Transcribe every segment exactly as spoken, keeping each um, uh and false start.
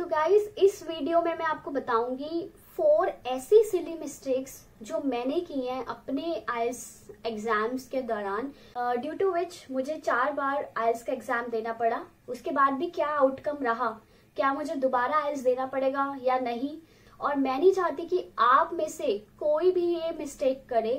Guys, इस video में मैं आपको बताऊंगी फोर ऐसी सिली मिस्टेक्स जो मैंने की हैं अपने आइल्स एग्जाम्स के दौरान, ड्यू टू विच मुझे चार बार आइल्स का एग्जाम देना पड़ा। उसके बाद भी क्या आउटकम रहा, क्या मुझे दोबारा आइल्स देना पड़ेगा या नहीं, और मैं नहीं चाहती कि आप में से कोई भी ये मिस्टेक करे।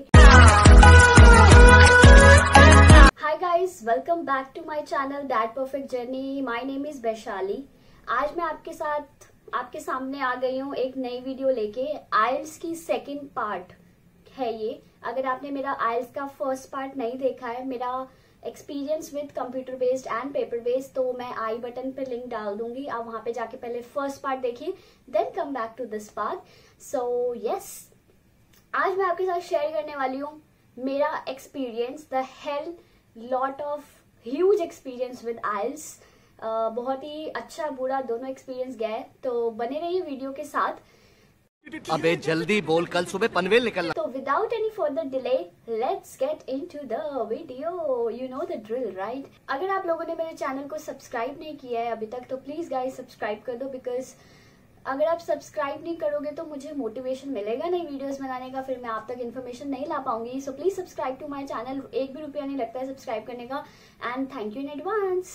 Hi guys, welcome back to my channel that perfect journey. My name is Vaishali. आज मैं आपके साथ आपके सामने आ गई हूँ एक नई वीडियो लेके। आइल्स की सेकंड पार्ट है ये। अगर आपने मेरा आइल्स का फर्स्ट पार्ट नहीं देखा है, मेरा experience with computer based and paper based, तो मैं आई बटन पे लिंक डाल दूंगी। आप वहां पे जाके पहले फर्स्ट पार्ट देखिए, then come back to this part. So yes, आज मैं आपके साथ शेयर करने वाली हूँ मेरा experience, the hell lot of huge experience with IELTS. बहुत ही अच्छा बुरा दोनों एक्सपीरियंस गए, तो बने रहिए वीडियो के साथ। अबे जल्दी बोल, कल सुबह पनवेल निकलना। तो without any further delay let's get into the video. You know the drill right. अगर आप लोगों ने मेरे चैनल को सब्सक्राइब नहीं किया है अभी तक, तो प्लीज गाइस सब्सक्राइब कर दो, बिकॉज अगर आप सब्सक्राइब नहीं करोगे तो मुझे मोटिवेशन मिलेगा नहीं वीडियोस बनाने का, फिर मैं आप तक इन्फॉर्मेशन नहीं ला पाऊंगी। So please subscribe to my channel. एक भी रुपया नहीं लगता है सब्सक्राइब करने का, and thank you in advance.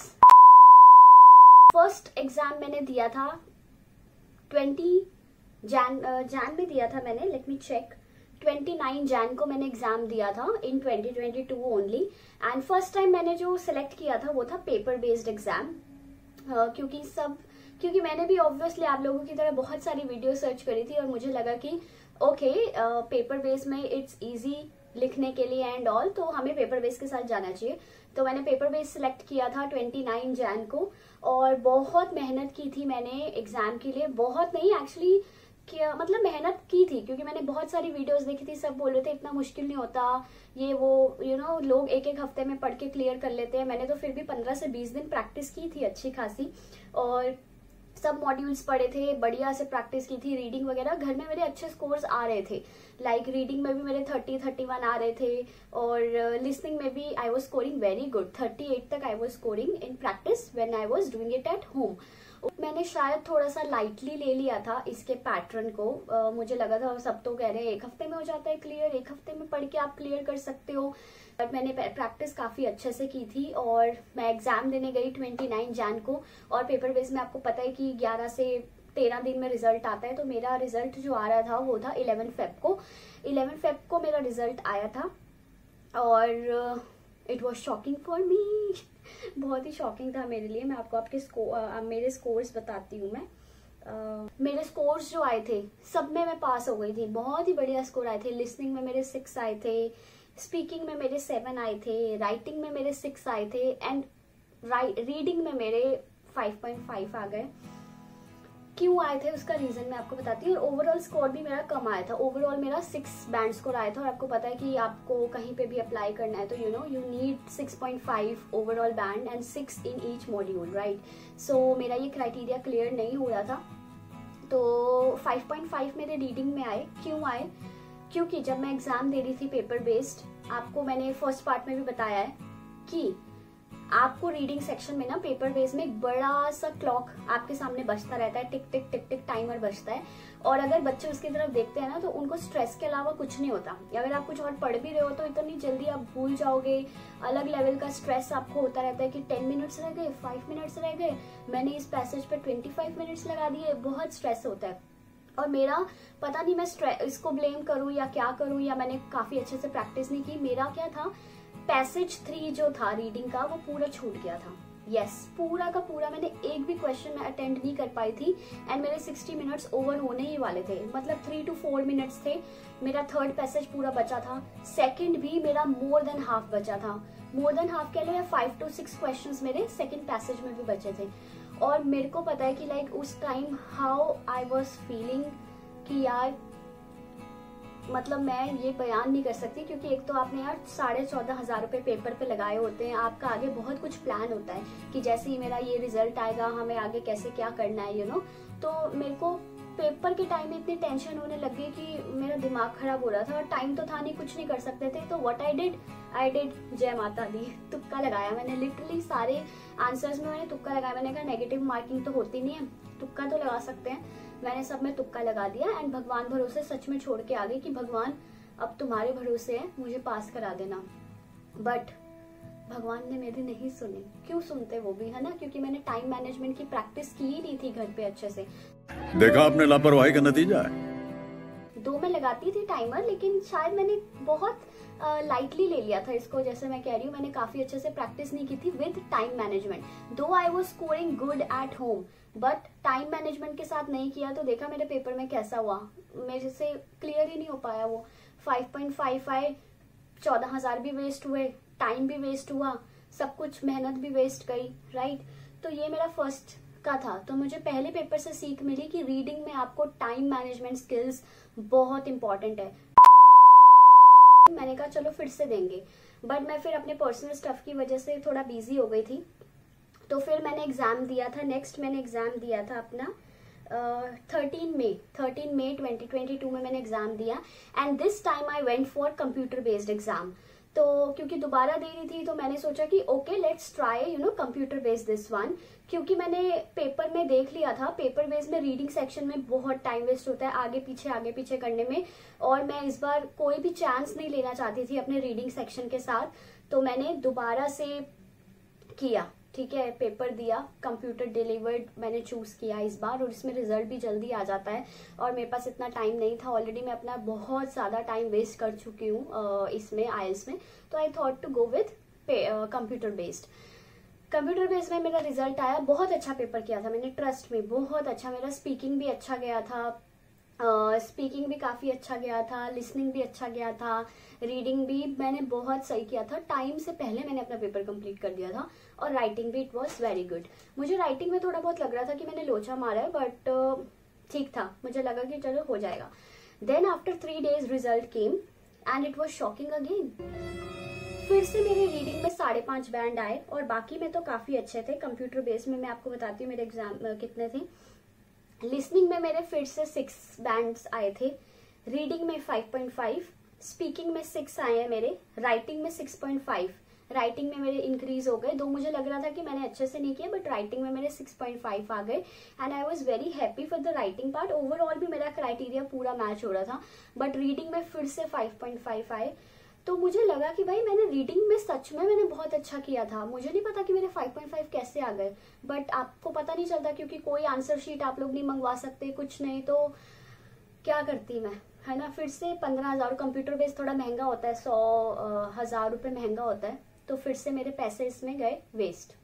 First exam मैंने दिया था ट्वेंटी जैन जैन में दिया था मैंने, let me check, twenty nine Jan को मैंने एग्जाम दिया था in twenty twenty two only. And first time मैंने जो सिलेक्ट किया था वो था पेपर बेस्ड एग्जाम, क्योंकि सब क्योंकि मैंने भी ऑब्वियसली आप लोगों की तरह बहुत सारी वीडियो सर्च करी थी और मुझे लगा कि ओके पेपर बेस में इट्स इजी लिखने के लिए एंड ऑल, तो हमें पेपर बेस के साथ जाना चाहिए। तो मैंने पेपर बेस सिलेक्ट किया था ट्वेंटी नाइन जैन को, और बहुत मेहनत की थी मैंने एग्जाम के लिए। बहुत नहीं एक्चुअली, क्या मतलब मेहनत की थी, क्योंकि मैंने बहुत सारी वीडियोस देखी थी। सब बोल रहे थे इतना मुश्किल नहीं होता ये वो, यू नो लोग एक एक हफ्ते में पढ़ के क्लियर कर लेते हैं। मैंने तो फिर भी पंद्रह से बीस दिन प्रैक्टिस की थी अच्छी खासी, और सब मॉड्यूल्स पढ़े थे, बढ़िया से प्रैक्टिस की थी। रीडिंग वगैरह घर में मेरे अच्छे स्कोर्स आ रहे थे, लाइक like, रीडिंग में भी मेरे थर्टी थर्टी वन आ रहे थे, और लिसनिंग uh, में भी I was scoring very good. Thirty eight तक I was scoring in practice when I was doing it at home. मैंने शायद थोड़ा सा लाइटली ले लिया था इसके पैटर्न को। uh, मुझे लगा था सब तो कह रहे हैं एक हफ्ते में हो जाता है क्लियर, एक हफ्ते में पढ़ के आप क्लियर कर सकते हो, बट मैंने प्रैक्टिस काफी अच्छे से की थी। और मैं एग्जाम देने गई ट्वेंटी नाइन जैन को, और पेपर बेस में आपको पता है कि ग्यारह से तेरह दिन में रिजल्ट आता है। तो मेरा रिजल्ट जो आ रहा था वो था इलेवन फेब को इलेवन फेब को मेरा रिजल्ट आया था, और it was shocking for me. बहुत ही शॉकिंग था मेरे लिए। मैं आपको आपके स्कोर मेरे स्कोर्स बताती हूँ। मैं Uh, मेरे स्कोर्स जो आए थे सब में मैं पास हो गई थी, बहुत ही बढ़िया स्कोर आए थे। लिसनिंग में मेरे सिक्स आए थे, स्पीकिंग में मेरे सेवन आए थे, राइटिंग में मेरे सिक्स आए थे, एंड रीडिंग में मेरे फाइव पॉइंट फाइव आ गए। क्यों आए थे उसका रीजन मैं आपको बताती हूँ। और ओवरऑल स्कोर भी मेरा कम आया था। ओवरऑल मेरा सिक्स बैंड स्कोर आया था, और आपको पता है कि आपको कहीं पे भी अप्लाई करना है तो you know you need six point five overall band and six in each module, right. So मेरा ये क्राइटेरिया क्लियर नहीं हो रहा था, तो फाइव पॉइंट फाइव मेरे रीडिंग में आए। क्यों आए? क्योंकि जब मैं एग्जाम दे रही थी पेपर बेस्ड, आपको मैंने फर्स्ट पार्ट में भी बताया है कि आपको रीडिंग सेक्शन में ना पेपर बेस में एक बड़ा सा क्लॉक आपके सामने बजता रहता है, टिक टिक टिक टिक टाइमर बजता है। और अगर बच्चे उसकी तरफ देखते हैं ना, तो उनको स्ट्रेस के अलावा कुछ नहीं होता। अगर आप कुछ और पढ़ भी रहे हो तो इतनी जल्दी आप भूल जाओगे। अलग लेवल का स्ट्रेस आपको होता रहता है कि टेन मिनट्स रह गए, फाइव मिनट्स रह गए, मैंने इस पैसेज पे ट्वेंटी फाइव मिनट्स लगा दिए। बहुत स्ट्रेस होता है। और मेरा पता नहीं मैं इसको ब्लेम करूँ या क्या करूँ, या मैंने काफी अच्छे से प्रैक्टिस नहीं की। मेरा क्या था, पैसेज थ्री जो था रीडिंग का वो पूरा छूट गया था। यस yes, पूरा का पूरा मैंने एक भी क्वेश्चन में अटेंड नहीं कर पाई थी, एंड मेरे सिक्सटी मिनट्स ओवर होने ही वाले थे। मतलब थ्री टू फोर मिनट्स थे। मेरा थर्ड पैसेज पूरा बचा था, सेकंड भी मेरा मोर देन हाफ बचा था। मोर देन हाफ के लिए फाइव टू सिक्स क्वेश्चंस मेरे सेकंड पैसेज में भी बचे थे। और मेरे को पता है कि लाइक उस time how I was feeling कि यार, मतलब मैं ये बयान नहीं कर सकती, क्योंकि एक तो आपने यार साढ़े चौदह हजार रुपए पेपर पे लगाए होते हैं, आपका आगे बहुत कुछ प्लान होता है कि जैसे ही मेरा ये रिजल्ट आएगा हमें आगे कैसे क्या करना है, यू नो। तो मेरे को पेपर के टाइम में इतनी टेंशन होने लग गई कि मेरा दिमाग खराब हो रहा था, और टाइम तो था नहीं, कुछ नहीं कर सकते थे। तो what I did I did जय माता दी, तुक्का लगाया मैंने। लिटरली सारे आंसर्स में मैंने तुक्का लगाया। मैंने कहा नेगेटिव मार्किंग तो होती नहीं है, तुक्का तो लगा सकते हैं, मैंने सब में तुक्का लगा दिया एंड भगवान भरोसे सच में छोड़ के आ गई कि भगवान अब तुम्हारे भरोसे है, मुझे पास करा देना। बट भगवान ने मेरी नहीं सुनी। क्यों सुनते वो भी, है ना, क्योंकि मैंने टाइम मैनेजमेंट की प्रैक्टिस की ही नहीं थी घर पे अच्छे से। देखा आपने लापरवाही का नतीजा है। दो में लगाती थी टाइमर, लेकिन शायद मैंने बहुत लाइटली uh, ले लिया था इसको। जैसे मैं कह रही हूँ, मैंने काफी अच्छे से प्रैक्टिस नहीं की थी with time management. Though I was scoring good at home, but time management के साथ नहीं किया तो देखा मेरे पेपर में कैसा हुआ, मेरे से क्लियर ही नहीं हो पाया वो। फाइव पॉइंट फाइव आए, चौदह हजार भी वेस्ट हुए, टाइम भी वेस्ट हुआ, सब कुछ मेहनत भी वेस्ट गई, राइट। तो ये मेरा फर्स्ट का था। तो मुझे पहले पेपर से सीख मिली कि रीडिंग में आपको टाइम मैनेजमेंट स्किल्स बहुत इंपॉर्टेंट है। मैंने कहा चलो फिर से देंगे, बट मैं फिर अपने पर्सनल स्टफ की वजह से थोड़ा बिजी हो गई थी। तो फिर मैंने एग्जाम दिया था, नेक्स्ट मैंने एग्जाम दिया था अपना thirteen May thirteen May twenty twenty two में मैंने एग्जाम दिया and this time I went for computer based exam. तो क्योंकि दोबारा दे रही थी तो मैंने सोचा कि okay let's try you know computer based this one, क्योंकि मैंने पेपर में देख लिया था पेपर बेस्ड में रीडिंग सेक्शन में बहुत टाइम वेस्ट होता है आगे पीछे आगे पीछे करने में, और मैं इस बार कोई भी चांस नहीं लेना चाहती थी अपने रीडिंग सेक्शन के साथ। तो मैंने दोबारा से किया, ठीक है, पेपर दिया, कंप्यूटर डिलीवर्ड मैंने चूज किया इस बार, और इसमें रिजल्ट भी जल्दी आ जाता है। और मेरे पास इतना टाइम नहीं था, ऑलरेडी मैं अपना बहुत ज्यादा टाइम वेस्ट कर चुकी हूँ इसमें आइल्स में। तो I thought to go with computer based. Computer based में मेरा रिजल्ट आया, बहुत अच्छा पेपर किया था मैंने, ट्रस्ट में बहुत अच्छा। मेरा स्पीकिंग भी अच्छा गया था, स्पीकिंग uh, भी काफी अच्छा गया था, लिसनिंग भी अच्छा गया था, रीडिंग भी मैंने बहुत सही किया था, टाइम से पहले मैंने अपना पेपर कंप्लीट कर दिया था, और राइटिंग भी इट वाज वेरी गुड। मुझे राइटिंग में थोड़ा बहुत लग रहा था कि मैंने लोचा मारा है, बट uh, ठीक था, मुझे लगा कि चलो हो जाएगा। Then after three days result came and it was shocking again. फिर से मेरे रीडिंग में साढ़े पांच बैंड आए, और बाकी में तो काफी अच्छे थे। कंप्यूटर बेस्ड में मैं आपको बताती हूँ मेरे एग्जाम uh, कितने थे। लिसनिंग में मेरे फिर से सिक्स बैंड्स आए थे, रीडिंग में फाइव पॉइंट फाइव, स्पीकिंग में सिक्स आए हैं मेरे, राइटिंग में सिक्स पॉइंट फाइव, राइटिंग में मेरे इंक्रीज हो गए। दो मुझे लग रहा था कि मैंने अच्छे से नहीं किया, बट राइटिंग में मेरे सिक्स पॉइंट फाइव आ गए and I was very happy for the writing part. Overall भी मेरा क्राइटेरिया पूरा मैच हो रहा था, बट रीडिंग में फिर से फाइव पॉइंट फाइव आए। तो मुझे लगा कि भाई मैंने रीडिंग में सच में मैंने बहुत अच्छा किया था। मुझे नहीं पता कि मेरे फाइव पॉइंट फाइव कैसे आ गए, बट आपको पता नहीं चलता क्योंकि कोई आंसर शीट आप लोग नहीं मंगवा सकते, कुछ नहीं, तो क्या करती मैं, है ना। फिर से पंद्रह हजार कंप्यूटर बेस थोड़ा महंगा होता है, सौ हजार रुपये महंगा होता है, तो फिर से मेरे पैसे इसमें गए वेस्ट।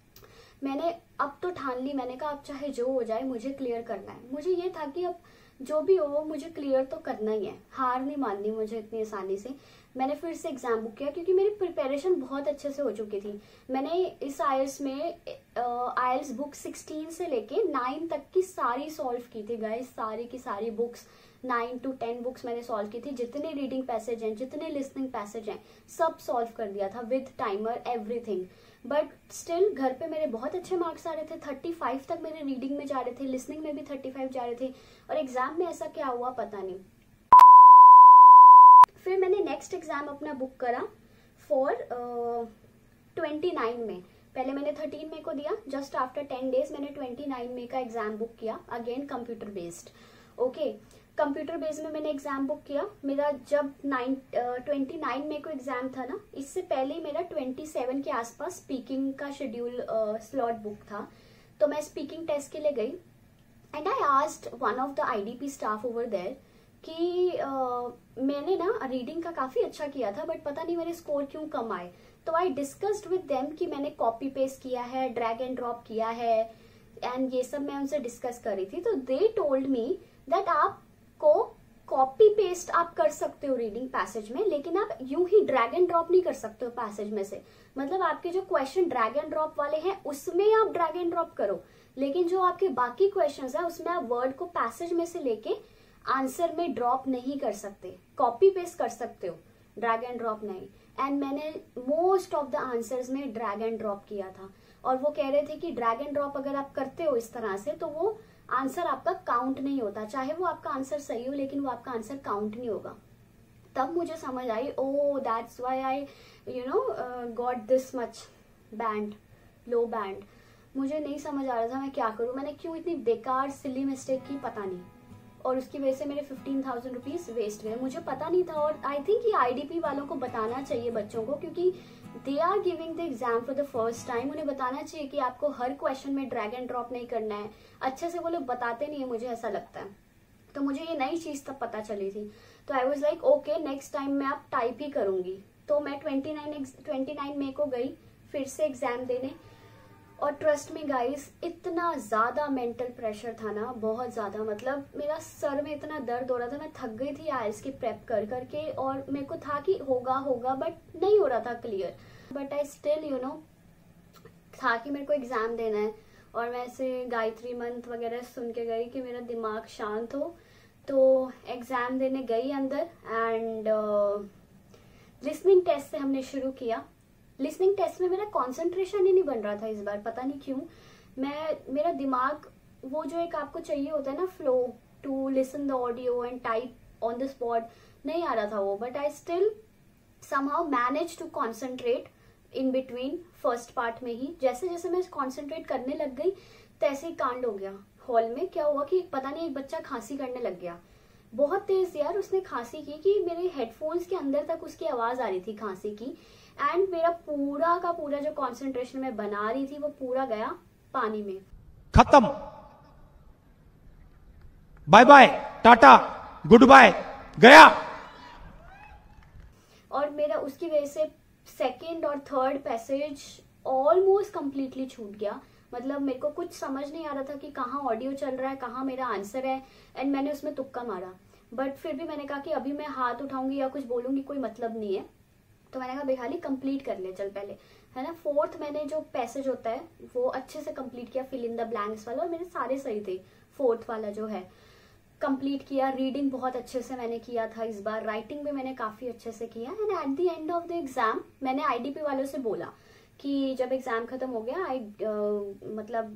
मैंने अब तो ठान ली, मैंने कहा अब चाहे जो हो जाए मुझे क्लियर करना है। मुझे ये था कि अब जो भी हो मुझे क्लियर तो करना ही है, हार नहीं माननी मुझे इतनी आसानी से। मैंने फिर से एग्जाम बुक किया क्योंकि मेरी प्रिपरेशन बहुत अच्छे से हो चुकी थी। मैंने इस आइल्स में आइल्स बुक सिक्सटीन से लेके नाइन तक की सारी सॉल्व की थी गाइस, सारी की सारी books, nine to ten books मैंने सॉल्व की थी। जितने रीडिंग पैसेज हैं, जितने लिसनिंग पैसेज हैं, सब सॉल्व कर दिया था with timer everything. But still घर पे मेरे बहुत अच्छे मार्क्स आ रहे थे, थर्टी फाइव तक मेरे रीडिंग में जा रहे थे, लिसनिंग में भी थर्टी फाइव जा रहे थे, और एग्जाम में ऐसा क्या हुआ पता नहीं। फिर मैंने नेक्स्ट एग्जाम अपना बुक करा फॉर ट्वेंटी नाइन में। पहले मैंने थर्टीन मई को दिया, जस्ट आफ्टर टेन डेज मैंने ट्वेंटी नाइन मई का एग्जाम बुक किया, again computer based. Okay, computer based में मैंने एग्जाम बुक किया। मेरा जब नाइन ट्वेंटी नाइन मई को एग्जाम था ना, इससे पहले मेरा ट्वेंटी सेवन के आसपास स्पीकिंग का शेड्यूल स्लॉट बुक था। तो मैं स्पीकिंग टेस्ट के लिए गई and I asked one of the IDP staff over there कि uh, मैंने ना रीडिंग का काफी अच्छा किया था, बट पता नहीं मेरे स्कोर क्यों कम आए। तो आई डिस्कस्ड विद देम कि मैंने कॉपी पेस्ट किया है, ड्रैग एंड ड्रॉप किया है, एंड ये सब मैं उनसे डिस्कस कर रही थी। तो दे टोल्ड मी दैट आपको कॉपी पेस्ट आप कर सकते हो रीडिंग पैसेज में, लेकिन आप यूं ही ड्रैग एंड ड्रॉप नहीं कर सकते हो पैसेज में से। मतलब आपके जो क्वेश्चन ड्रैग एंड ड्रॉप वाले हैं उसमें आप ड्रैग एंड ड्रॉप करो, लेकिन जो आपके बाकी क्वेश्चंस है उसमें आप वर्ड को पैसेज में से लेके आंसर में ड्रॉप नहीं कर सकते। कॉपी पेस्ट कर सकते हो, ड्रैग एंड ड्रॉप नहीं। एंड मैंने मोस्ट ऑफ द आंसर्स में ड्रैग एंड ड्रॉप किया था, और वो कह रहे थे कि ड्रैग एंड ड्रॉप अगर आप करते हो इस तरह से तो वो आंसर आपका काउंट नहीं होता, चाहे वो आपका आंसर सही हो लेकिन वो आपका आंसर काउंट नहीं होगा। तब मुझे समझ आई, oh that's why I you know got this much band, low band. मुझे नहीं समझ आ रहा था मैं क्या करूँ, मैंने क्यों इतनी बेकार सिली मिस्टेक की पता नहीं, और उसकी वजह से मेरे फिफ्टीन थाउजेंड रुपीज़ वेस्ट गए, मुझे पता नहीं था। और आई थिंक ये आईडीपी वालों को बताना चाहिए बच्चों को, क्योंकि they are giving the exam for the first time, उन्हें बताना चाहिए कि आपको हर क्वेश्चन में ड्रैग एंड ड्रॉप नहीं करना है। अच्छे से वो लोग बताते नहीं है, मुझे ऐसा लगता है। तो मुझे ये नई चीज़ तब पता चली थी, तो I was like okay next time मैं अब टाइप ही करूँगी। तो मैं twenty nine twenty nine May को गई फिर से एग्जाम देने, और ट्रस्ट में गाइस इतना ज़्यादा मेंटल प्रेशर था ना, बहुत ज़्यादा, मतलब मेरा सर में इतना दर्द हो रहा था, मैं थक गई थी आइल्स की प्रेप कर करके, और मेरे को था कि होगा होगा बट नहीं हो रहा था clear. But I still you know था कि मेरे को एग्ज़ाम देना है, और मैं ऐसे गायत्री मंत्र वगैरह सुन के गई कि मेरा दिमाग शांत हो। तो एग्ज़ाम देने गई अंदर, एंड लिसनिंग टेस्ट से हमने शुरू किया। लिसनिंग टेस्ट में मेरा कंसंट्रेशन ही नहीं बन रहा था इस बार, पता नहीं क्यों। मैं मेरा दिमाग वो जो एक आपको चाहिए होता है ना flow to listen the audio and type on the spot, नहीं आ रहा था वो। But I still somehow manage to concentrate in between first part में ही। जैसे जैसे मैं कॉन्सेंट्रेट करने लग गई तैसे ही कांड हो गया हॉल में। क्या हुआ कि पता नहीं एक बच्चा खांसी करने लग गया, बहुत तेज यार उसने खांसी की कि मेरे हेडफोन्स के अंदर तक उसकी आवाज आ रही थी खांसी की। एंड मेरा पूरा का पूरा जो कंसंट्रेशन मैं बना रही थी वो पूरा गया पानी में। खत्म, bye bye, tata, good bye, गया। और मेरा उसकी वजह से सेकेंड और थर्ड पैसेज ऑलमोस्ट कंप्लीटली छूट गया। मतलब मेरे को कुछ समझ नहीं आ रहा था कि कहाँ ऑडियो चल रहा है, कहाँ मेरा आंसर है, एंड मैंने उसमें तुक्का मारा। बट फिर भी मैंने कहा कि अभी मैं हाथ उठाऊंगी या कुछ बोलूंगी कोई मतलब नहीं है, तो मैंने कहा बेखाली कंप्लीट कर ले चल पहले, है ना। फोर्थ मैंने जो पैसेज होता है वो अच्छे से कंप्लीट किया, फिल इन द ब्लैंक्स वाला, और मेरे सारे सही थे। फोर्थ वाला जो है कंप्लीट किया। रीडिंग बहुत अच्छे से मैंने किया था इस बार, राइटिंग भी मैंने काफी अच्छे से किया। And at the end of the exam मैंने आईडीपी वालों से बोला कि जब एग्जाम खत्म हो गया, आई uh, मतलब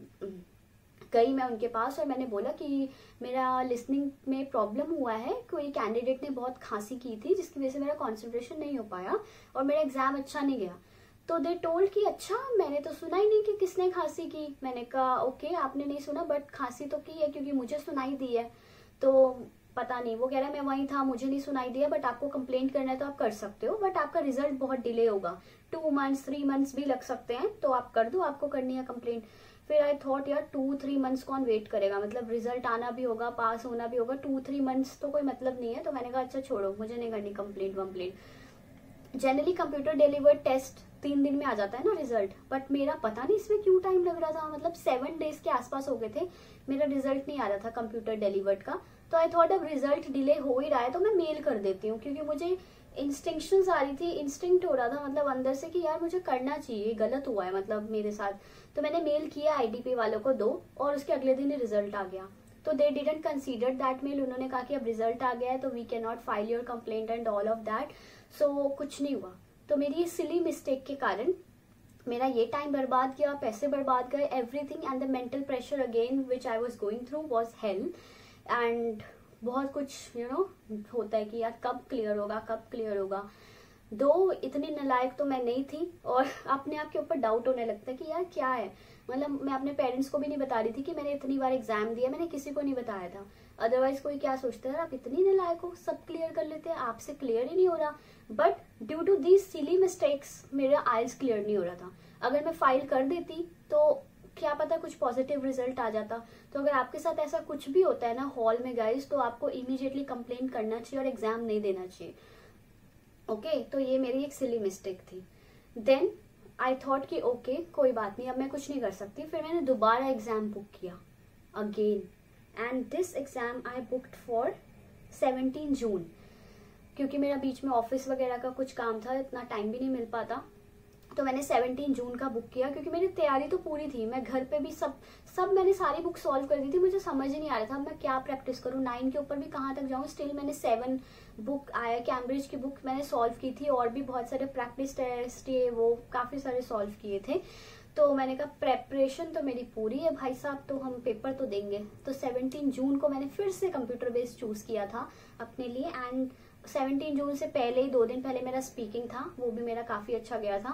गई मैं उनके पास और मैंने बोला कि मेरा लिसनिंग में प्रॉब्लम हुआ है, कोई कैंडिडेट ने बहुत खांसी की थी जिसकी वजह से मेरा कंसंट्रेशन नहीं हो पाया और मेरा एग्जाम अच्छा नहीं गया। तो दे टोल्ड कि अच्छा मैंने तो सुना ही नहीं कि किसने खांसी की। मैंने कहा ओके आपने नहीं सुना, बट खांसी तो की है क्योंकि मुझे सुनाई दी है। तो पता नहीं, वो कह रहा है मैं वहीं था, मुझे नहीं सुनाई दिया, बट आपको कंप्लेंट करना है तो आप कर सकते हो, बट आपका रिजल्ट बहुत डिले होगा, टू मंथ्स थ्री मंथ्स भी लग सकते हैं, तो आप कर दो, आपको करनी है कंप्लेंट। फिर आई थॉट यार टू थ्री मंथ्स कौन वेट करेगा, मतलब रिजल्ट आना भी होगा, पास होना भी होगा, टू थ्री मंथ्स तो कोई मतलब नहीं है। तो मैंने कहा अच्छा छोड़ो, मुझे नहीं करनी कंप्लेंट वम्प्लेंट। जनरली कंप्यूटर डिलीवर्ड टेस्ट तीन दिन में आ जाता है ना रिजल्ट, बट मेरा पता नहीं इसमें क्यों टाइम लग रहा था, मतलब सेवन डेज के आसपास हो गए थे, मेरा रिजल्ट नहीं आ रहा था कंप्यूटर डिलीवर्ड का। तो आई थॉट अब रिजल्ट डिले हो ही रहा है तो मैं मेल कर देती हूँ, क्योंकि मुझे इंस्टिंक्शंस आ रही थी, इंस्टिंक्ट हो रहा था मतलब अंदर से कि यार मुझे करना चाहिए, गलत हुआ है मतलब मेरे साथ। तो मैंने मेल किया आईडीपी वालों को दो, और उसके अगले दिन ही रिजल्ट आ गया। तो they didn't consider that mail, उन्होंने कहा कि अब रिजल्ट आ गया है तो we can not file your complaint and all of that. So कुछ नहीं हुआ। तो मेरी ये सिली मिस्टेक के कारण मेरा ये टाइम बर्बाद किया, पैसे बर्बाद गए, everything, and the mental pressure again which I was going through was hell. And बहुत कुछ यू you नो know, होता है कि यार कब क्लियर होगा, कब क्लियर होगा। दो इतनी नालायक तो मैं नहीं थी, और अपने आप के ऊपर डाउट होने लगता है कि यार क्या है, मतलब मैं अपने पेरेंट्स को भी नहीं बता रही थी कि मैंने इतनी बार एग्जाम दिया, मैंने किसी को नहीं बताया था। अदरवाइज कोई क्या सोचता है, आप इतनी नालायक हो, सब क्लियर कर लेते हैं, आपसे क्लियर ही नहीं हो रहा। But due to these silly mistakes मेरा आइल्स क्लियर नहीं हो रहा था। अगर मैं फाइल कर देती तो क्या पता कुछ पॉजिटिव रिजल्ट आ जाता। तो अगर आपके साथ ऐसा कुछ भी होता है ना हॉल में गाइस, तो आपको इमीडिएटली कंप्लेंट करना चाहिए और एग्जाम नहीं देना चाहिए। ओके okay, तो ये मेरी एक सिली मिस्टेक थी। देन आई थॉट कि ओके okay, कोई बात नहीं, अब मैं कुछ नहीं कर सकती। फिर मैंने दोबारा एग्जाम बुक किया again, and this exam I booked for seventeen June, क्योंकि मेरा बीच में ऑफिस वगैरह का कुछ काम था, इतना टाइम भी नहीं मिल पाता। तो मैंने सेवनटीन जून का बुक किया, क्योंकि मेरी तैयारी तो पूरी थी, मैं घर पे भी सब सब मैंने सारी बुक सॉल्व कर दी थी। मुझे समझ ही नहीं आ रहा था मैं क्या प्रैक्टिस करूँ, नाइन के ऊपर भी कहाँ तक जाऊँ। स्टिल मैंने सेवन बुक आया कैम्ब्रिज की बुक मैंने सॉल्व की थी, और भी बहुत सारे प्रैक्टिस टेस्ट ये वो काफ़ी सारे सॉल्व किए थे। तो मैंने कहा प्रेपरेशन तो मेरी पूरी है भाई साहब, तो हम पेपर तो देंगे। तो सेवनटीन जून को मैंने फिर से कंप्यूटर बेस्ड चूज किया था अपने लिए। एंड सेवनटीन जून से पहले ही दो दिन पहले मेरा स्पीकिंग था, वो भी मेरा काफ़ी अच्छा गया था।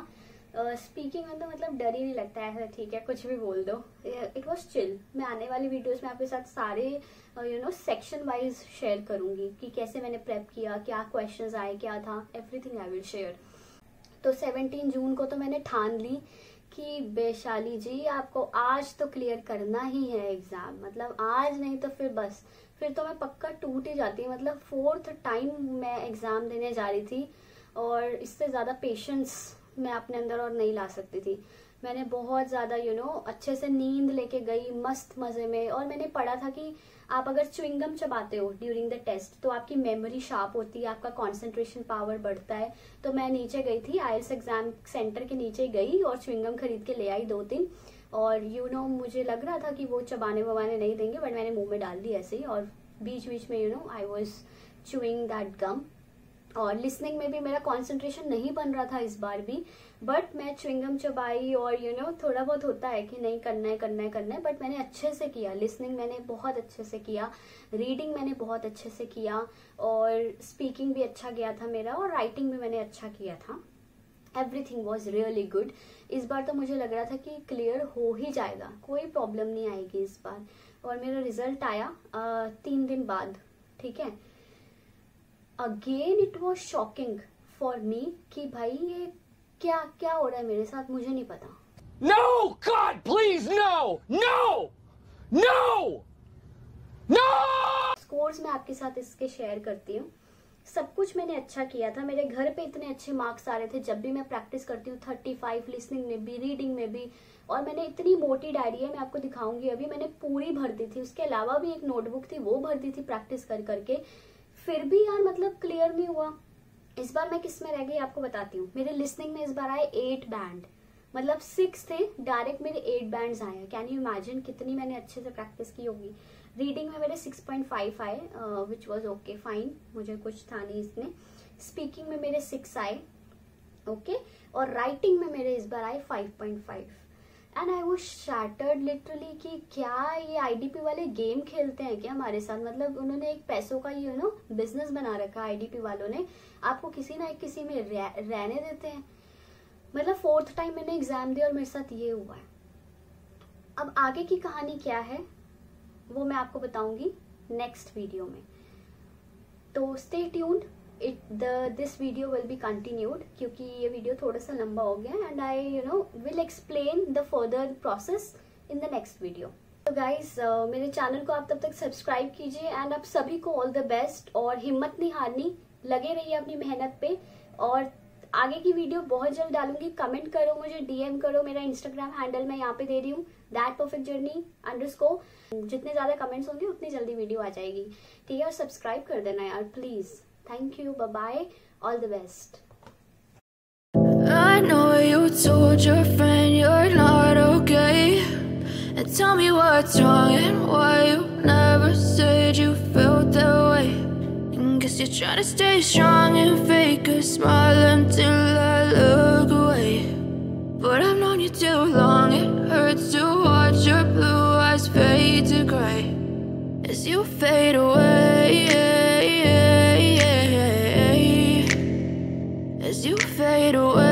स्पीकिंग में तो मतलब डर ही नहीं लगता है, ठीक है कुछ भी बोल दो। It was chill. मैं आने वाली वीडियोस में आपके साथ सारे you know section wise share करूंगी कि कैसे मैंने प्रेप किया, क्या क्वेश्चंस आए, क्या था, एवरीथिंग आई विल शेयर। तो सेवनटीन जून को तो मैंने ठान ली कि वैशाली जी आपको आज तो क्लियर करना ही है एग्जाम, मतलब आज नहीं तो फिर बस, फिर तो मैं पक्का टूट ही जाती। मतलब फोर्थ टाइम मैं एग्जाम देने जा रही थी और इससे ज़्यादा पेशेंस मैं अपने अंदर और नहीं ला सकती थी। मैंने बहुत ज़्यादा यू नो अच्छे से नींद लेके गई मस्त मज़े में। और मैंने पढ़ा था कि आप अगर च्युइंगम चबाते हो ड्यूरिंग द टेस्ट तो आपकी मेमोरी शार्प होती है, आपका कंसंट्रेशन पावर बढ़ता है। तो मैं नीचे गई थी, आईएल्स एग्जाम सेंटर के नीचे गई और च्युइंगम खरीद के ले आई दो तीन। और यू नो मुझे लग रहा था कि वो चबाने वबाने नहीं देंगे, बट मैंने मुंह में डाल दी ऐसे ही। और बीच बीच में you know I was chewing that gum. और लिसनिंग में भी मेरा कंसंट्रेशन नहीं बन रहा था इस बार भी, बट मैं च्युइंगम चबाई। और यू नो थोड़ा बहुत होता है कि नहीं करना है करना है करना है, बट मैंने अच्छे से किया। लिसनिंग मैंने बहुत अच्छे से किया, रीडिंग मैंने बहुत अच्छे से किया, और स्पीकिंग भी अच्छा गया था मेरा, और राइटिंग भी मैंने अच्छा किया था। Everything was really good. इस बार तो मुझे लग रहा था कि क्लियर हो ही जाएगा, कोई प्रॉब्लम नहीं आएगी इस बार। और मेरा रिजल्ट आया आ, तीन दिन बाद, ठीक है। Again it was shocking for me कि भाई ये क्या क्या हो रहा है मेरे साथ, मुझे नहीं पता। No, God, please, no, no, no, no! Scores मैं आपके साथ इसके शेयर करती हूँ। सब कुछ मैंने अच्छा किया था, मेरे घर पे इतने अच्छे मार्क्स आ रहे थे जब भी मैं प्रैक्टिस करती हूँ। थर्टी फाइव लिसनिंग में भी, रीडिंग में भी। और मैंने इतनी मोटी डायरी है, मैं आपको दिखाऊंगी अभी, मैंने पूरी भर दी थी। उसके अलावा भी एक नोटबुक थी, वो भर दी थी प्रैक्टिस कर करके। फिर भी यार मतलब क्लियर नहीं हुआ। इस बार मैं किस में रह गई आपको बताती हूँ। मेरे लिसनिंग में इस बार आए एट बैंड, मतलब सिक्स थे, डायरेक्ट मेरे एट बैंड्स आए। कैन यू इमेजिन कितनी मैंने अच्छे से प्रैक्टिस की होगी। रीडिंग में मेरे सिक्स पॉइंट फाइव आए, विच वाज ओके फाइन, मुझे कुछ था नहीं इसमें। स्पीकिंग में मेरे सिक्स आए, ओके okay? और राइटिंग में मेरे इस बार आए five point five. And I was shattered literally कि क्या ये आईडीपी वाले गेम खेलते हैं क्या हमारे साथ। मतलब उन्होंने एक पैसों का यू नो बिजनेस बना रखा है आईडीपी वालों ने, आपको किसी ना किसी में रहने देते हैं। मतलब फोर्थ टाइम मैंने एग्जाम दिया और मेरे साथ ये हुआ है। अब आगे की कहानी क्या है वो मैं आपको बताऊंगी नेक्स्ट वीडियो में, तो stay tuned. It the this video will be continued, क्योंकि ये वीडियो थोड़ा सा लंबा हो गया। And I you know will explain the further process in the next video. तो गाइज uh, मेरे चैनल को आप तब तक सब्सक्राइब कीजिए। एंड आप सभी को ऑल द बेस्ट, और हिम्मत नहीं हारनी, लगे रहिए अपनी मेहनत पे। और आगे की वीडियो बहुत जल्द डालूंगी। कमेंट करो, मुझे डीएम करो, मेरा इंस्टाग्राम हैंडल मैं यहाँ पे दे रही हूँ, दैट परफेक्ट जर्नी अंडरस्कोर। जितने ज्यादा कमेंट्स होंगे उतनी जल्दी वीडियो आ जाएगी, ठीक है। और सब्सक्राइब कर देना यार please. Thank you, bye bye, all the best. I know you told your friend you're not okay, and tell me what's wrong and why you never said you felt that way. And guess you're trying to stay strong and fake a smile until I look away. But I've known you too long, it hurts to watch your blue eyes fade to gray as you fade away, as you fade away.